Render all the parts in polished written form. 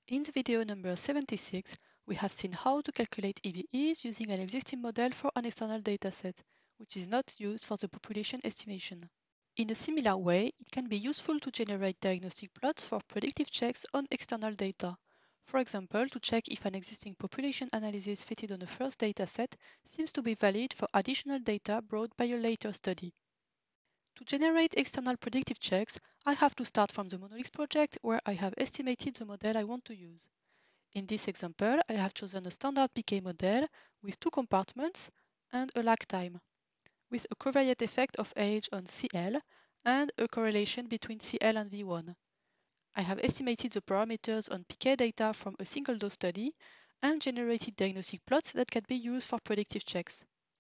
In the video number 76, we have seen how to calculate EBEs using an existing model for an external dataset, which is not used for the population estimation. In a similar way, it can be useful to generate diagnostic plots for predictive checks on external data. For example, to check if an existing population analysis fitted on a first dataset seems to be valid for additional data brought by a later study. To generate external predictive checks, I have to start from the Monolix project where I have estimated the model I want to use. In this example, I have chosen a standard PK model with two compartments and a lag time, with a covariate effect of age on CL and a correlation between CL and V1. I have estimated the parameters on PK data from a single dose study and generated diagnostic plots that can be used for predictive checks.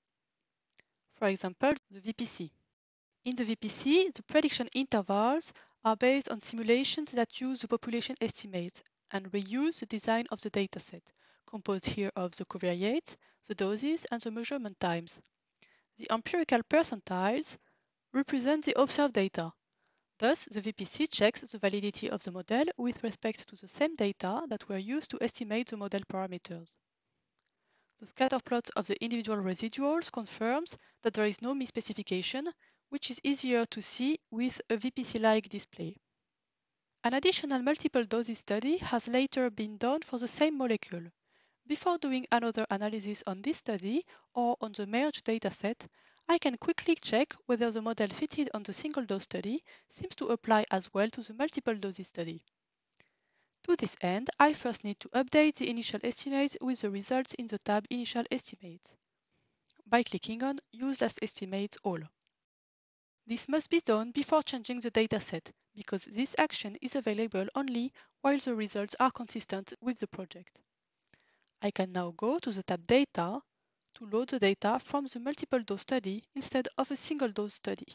For example, the VPC. In the VPC, the prediction intervals are based on simulations that use the population estimates and reuse the design of the dataset, composed here of the covariates, the doses, and the measurement times. The empirical percentiles represent the observed data. Thus, the VPC checks the validity of the model with respect to the same data that were used to estimate the model parameters. The scatter plot of the individual residuals confirms that there is no misspecification, which is easier to see with a VPC-like display. An additional multiple doses study has later been done for the same molecule. Before doing another analysis on this study or on the merged dataset, I can quickly check whether the model fitted on the single dose study seems to apply as well to the multiple doses study. To this end, I first need to update the initial estimates with the results in the tab Initial Estimates by clicking on Use Last Estimates All. This must be done before changing the dataset, because this action is available only while the results are consistent with the project. I can now go to the tab Data to load the data from the multiple dose study instead of a single dose study.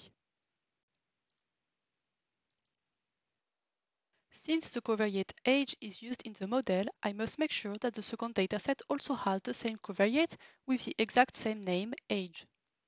Since the covariate age is used in the model, I must make sure that the second dataset also has the same covariate with the exact same name, age.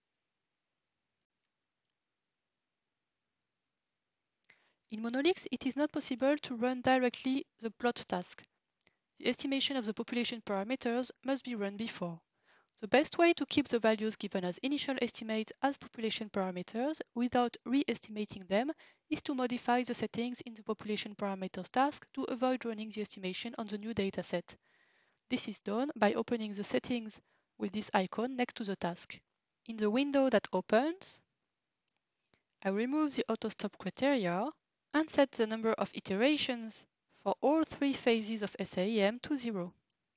In Monolix, it is not possible to run directly the plot task. The estimation of the population parameters must be run before. The best way to keep the values given as initial estimates as population parameters without re-estimating them is to modify the settings in the population parameters task to avoid running the estimation on the new dataset. This is done by opening the settings with this icon next to the task. In the window that opens, I remove the auto-stop criteria and set the number of iterations for all three phases of SAEM to 0.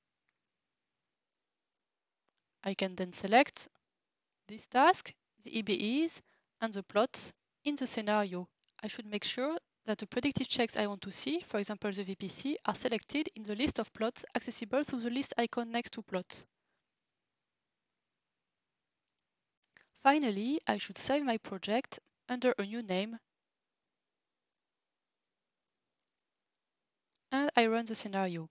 I can then select this task, the EBEs, and the plots in the scenario. I should make sure that the predictive checks I want to see, for example the VPC, are selected in the list of plots accessible through the list icon next to plots. Finally, I should save my project under a new name and I run the scenario.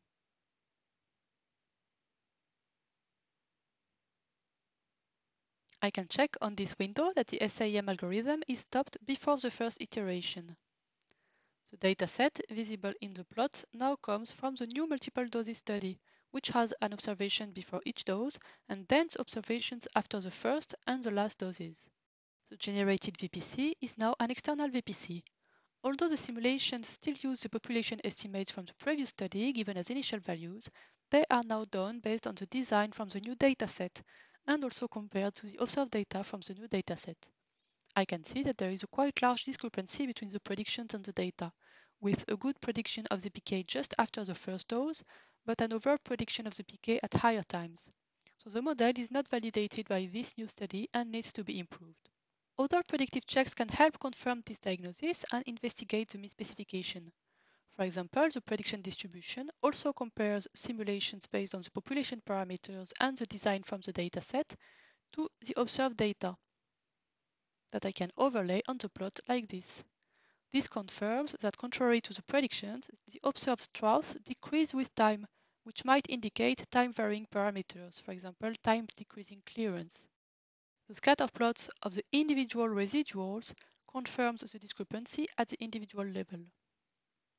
I can check on this window that the SAEM algorithm is stopped before the first iteration. The dataset visible in the plot now comes from the new multiple doses study, which has an observation before each dose and then observations after the first and the last doses. The generated VPC is now an external VPC. Although the simulations still use the population estimates from the previous study given as initial values, they are now done based on the design from the new dataset and also compared to the observed data from the new dataset. I can see that there is a quite large discrepancy between the predictions and the data, with a good prediction of the PK just after the first dose, but an over prediction of the PK at higher times. So the model is not validated by this new study and needs to be improved. Other predictive checks can help confirm this diagnosis and investigate the misspecification. For example, the prediction distribution also compares simulations based on the population parameters and the design from the dataset to the observed data that I can overlay on the plot like this. This confirms that contrary to the predictions, the observed troughs decrease with time, which might indicate time-varying parameters, for example, time-decreasing clearance. The scatter plots of the individual residuals confirms the discrepancy at the individual level.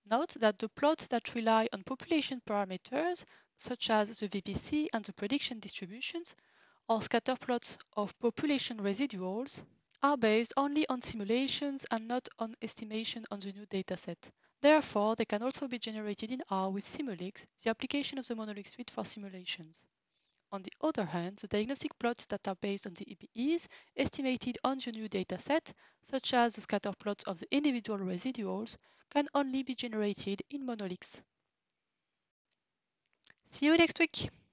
Note that the plots that rely on population parameters, such as the VPC and the prediction distributions, or scatter plots of population residuals, are based only on simulations and not on estimation on the new dataset. Therefore, they can also be generated in R with Simulink, the application of the Monolix suite for simulations. On the other hand, the diagnostic plots that are based on the EBEs estimated on the new dataset, such as the scatter plots of the individual residuals, can only be generated in Monolix. See you next week!